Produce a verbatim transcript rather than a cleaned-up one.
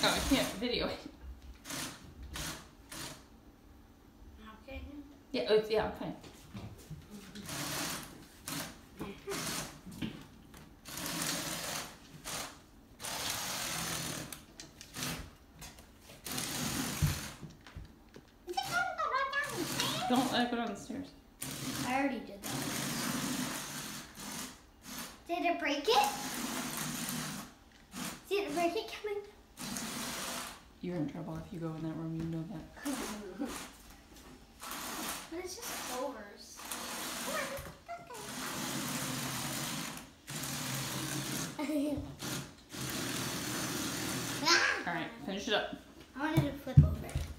Oh, I can't video it. Okay. Yeah, it's, yeah, I'm fine. Don't let it go down the stairs. I already did that. Did it break it? Did it break it, Kevin? You're in trouble if you go in that room, you know that. But it's just clovers. Alright, finish it up. I wanted to flip over.